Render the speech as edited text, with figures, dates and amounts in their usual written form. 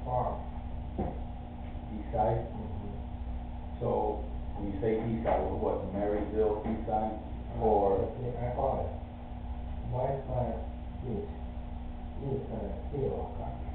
farm. East side? So, when you say east side, what, Marysville east side? Or, Okay, I got it. My side is inside Hill.